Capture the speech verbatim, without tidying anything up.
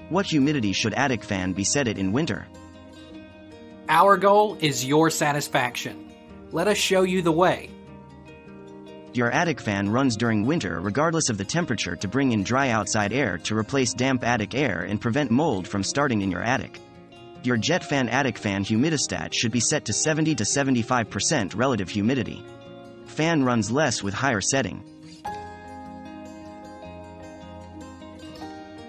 What humidity should attic fan be set at in winter? Our goal is your satisfaction. Let us show you the way. Your attic fan runs during winter regardless of the temperature to bring in dry outside air to replace damp attic air and prevent mold from starting in your attic. Your jet fan attic fan humidistat should be set to seventy to seventy-five percent relative humidity. Fan runs less with higher setting.